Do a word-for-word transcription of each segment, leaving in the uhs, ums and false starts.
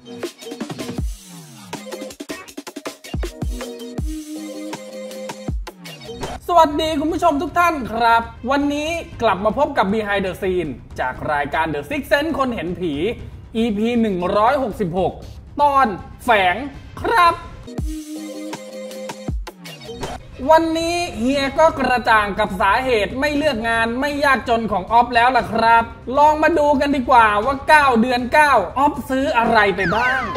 สวัสดีคุณผู้ชมทุกท่านครับวันนี้กลับมาพบกับ Behind the Scene จากรายการ The Sixth Sense คนเห็นผี อี พี หนึ่งร้อยหกสิบหก ตอนแฝงครับวันนี้เฮียก็กระจ่างกับสาเหตุไม่เลือกงานไม่ยากจนของออฟแล้วล่ะครับลองมาดูกันดีกว่าว่าเก้าเดือนเก้าออฟซื้ออะไรไปบ้าง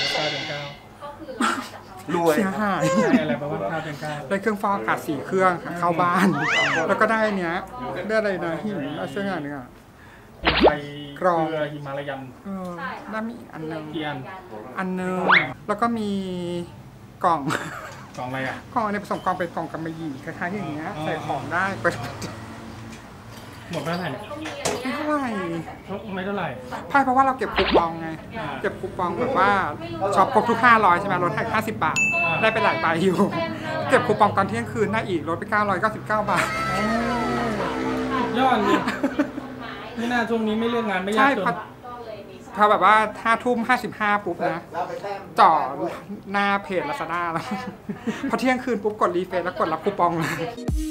รวยเสียหายอะไรบ้างว่าเก้าเดือนเก้าได้เครื่องฟอกอากาศสี่เครื่องเข้าบ้านแล้วก็ได้เนี้ยได้อะไรนะหินอะไรสักอย่างนึงอ่ะไปกรองหิมาลายันเออแล้วมีอันนึงกี่อันอันนึงแล้วก็มีกล่องกล่องอะไรอ่ะกล่องในผสมกล่องเป็นกล่องกำมะหยี่คล้ายๆอย่างเงี้ยใส่ของได้ไปหมดเท่าไหร่เนี่ยไม่เท่าไหร่ไม่เท่าไหร่ใช่เพราะว่าเราเก็บคูปองไงเก็บคูปองแบบว่าช็อปครบทุกห้าร้อยใช่ไหมลดให้ห้าสิบบาทได้ไปหลายใบอยู่เก็บคูปองตอนเที่ยงคืนได้อีกลดไปเก้าร้อยเก้าสิบเก้าบาทยอดเลยนี่น่าช่วงนี้ไม่เลือกงานไม่ยากจนพอแบบว่าห้าทุ่มห้าสิบห้าปุ๊บนะจ่อหน้าเพจ Lazada แล้วพอเที่ยงคืนปุ๊บกดรีเฟรชแล้วกดรับคูปองเลย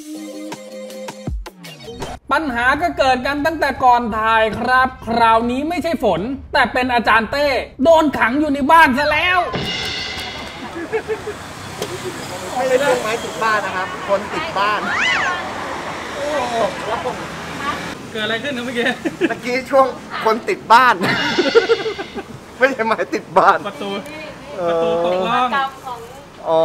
ปัญหาก็เกิดกันตั้งแต่ก่อนถ่ายครับคราวนี้ไม่ใช่ฝนแต่เป็นอาจารย์เต้โดนขังอยู่ในบ้านซะแล้วไม่ใช่ต้นไม้ติดบ้านนะครับคนติดบ้านเกิดอะไรขึ้นนะเมื่อกี้เมื่อกี้ช่วงคนติดบ้านไม่ใช่ไม้ติดบ้านประตูประตูตกล่องอ๋อ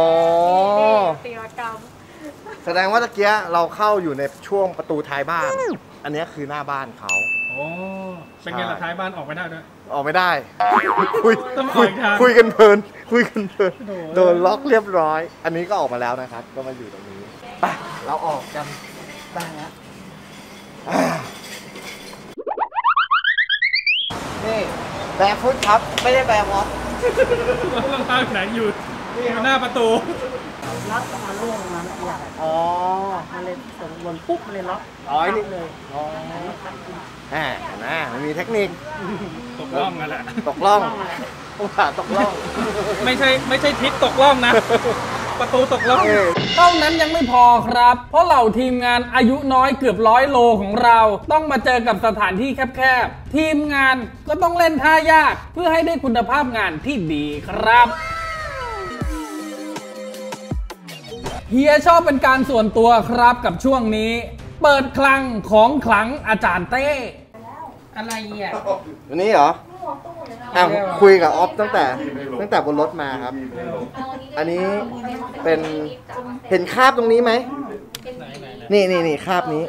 แสดงว่าตะเกียเราเข้าอยู่ในช่วงประตูท้ายบ้านอันนี้คือหน้าบ้านเขาโอ้เป็นไงล่ะท้ายบ้านออกไม่ได้ด้วยออกไม่ได้คุยคุยคุยกันเพลินคุยกันเพลินโดนล็อกเรียบร้อยอันนี้ก็ออกมาแล้วนะครับก็มาอยู่ตรงนี้ไปเราออกกันได้แล้วนี่แบร์ฟุตครับไม่ได้แบร์วอตรองเท้าไหนอยู่หน้าประตูล็อกมาล่วงมาไม่อยากอ๋อมันเลยส่งวนปุ๊บมันเลยล็อกอ๋อนี่เลยอ๋อแหมนะมันมีเทคนิคตกล่องนั่นแหละตกล่ององศาตกล่องไม่ใช่ไม่ใช่ทิศตกล่องนะประตูตกล่องเท่านั้นยังไม่พอครับเพราะเหล่าทีมงานอายุน้อยเกือบร้อยโลของเราต้องมาเจอกับสถานที่แคบๆทีมงานก็ต้องเล่นท่ายากเพื่อให้ได้คุณภาพงานที่ดีครับเฮียชอบเป็นการส่วนตัวครับกับช่วงนี้เปิดคลังของขลังอาจารย์เต้อะไรอ่ะวันนี้เหรออ่ะคุยกับออฟตั้งแต่ตั้งแต่บนรถมาครับอันนี้เป็นเห็นคราบตรงนี้ไหมนี่นี่นี่คราบนี้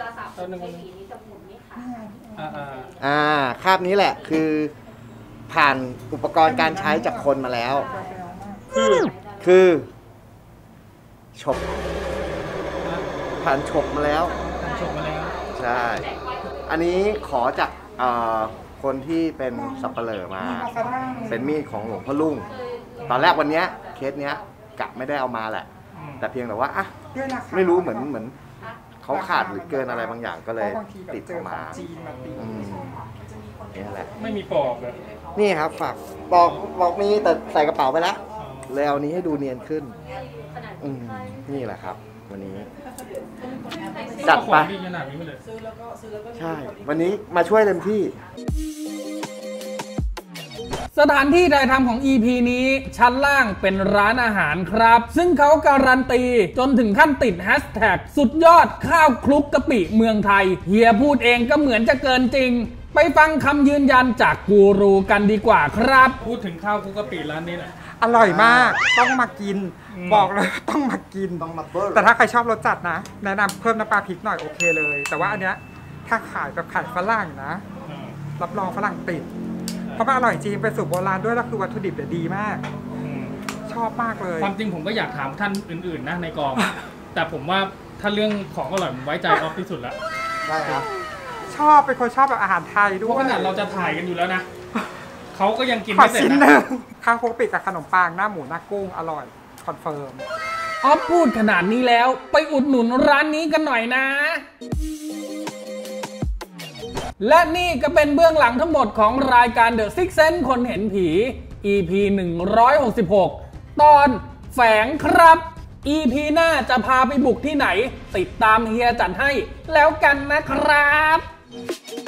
อ่าคราบนี้แหละคือผ่านอุปกรณ์การใช้จากคนมาแล้วคือคือฉกผ่านฉกมาแล้วฉกมาแล้วใช่อันนี้ขอจากคนที่เป็นสับเปลือมาเป็นมีดของหลวงพ่อลุ่งตอนแรกวันนี้เคสเนี้ยกะไม่ได้เอามาแหละแต่เพียงแต่ว่าอ่ะไม่รู้เหมือนเหมือนเขาขาดหรือเกินอะไรบางอย่างก็เลยติดออกมานี่แหละไม่มีปอกเลยนี่ครับฝากปอกปอกมีแต่ใส่กระเป๋าไปแล้วเลยเอานี้ให้ดูเนียนขึ้นอืมนี่แหละครับวันนี้จัดไปใช่วันนี้มาช่วยเต็มที่สถานที่ถ่ายทำของ อี พี นี้ชั้นล่างเป็นร้านอาหารครับซึ่งเขาการันตีจนถึงขั้นติดแฮชแท็กสุดยอดข้าวคลุกกะปิเมืองไทยเฮียพูดเองก็เหมือนจะเกินจริงไปฟังคำยืนยันจากกูรูกันดีกว่าครับพูดถึงข้าวคลุกกะปิร้านนี้นะอร่อยมากต้องมากินบอกเลยต้องมากินต้องมาเบิ้ลแต่ถ้าใครชอบรสจัดนะแนะนำเพิ่มน้ำปลาพริกหน่อยโอเคเลยแต่ว่าอันเนี้ยถ้าขายแบบขายฝรั่งนะรับรองฝรั่งติดเพราะมันอร่อยจริงเป็นสูตรโบราณด้วยแล้วคือวัตถุดิบดีมากชอบมากเลยความจริงผมก็อยากถามท่านอื่นๆนะในกองแต่ผมว่าถ้าเรื่องของอร่อยผมไว้ใจออฟที่สุดแล้วได้ครับชอบเป็นคนชอบแบบอาหารไทยด้วยเพราะขนาดเราจะถ่ายกันอยู่แล้วนะเขาก็ยังกินไม่เสร็จนะข้าวโพดปิดกับขนมปังหน้าหมูหน้ากุ้งอร่อยคอนเฟิร์มออฟพูดขนาดนี้แล้วไปอุดหนุนร้านนี้กันหน่อยนะ และนี่ก็เป็นเบื้องหลังทั้งหมดของรายการ The Sixth Sense คนเห็นผีอี พี หนึ่งร้อยหกสิบหก ตอนแฝงครับ อี พี หน้าจะพาไปบุกที่ไหนติดตามเฮียจัดให้แล้วกันนะครับ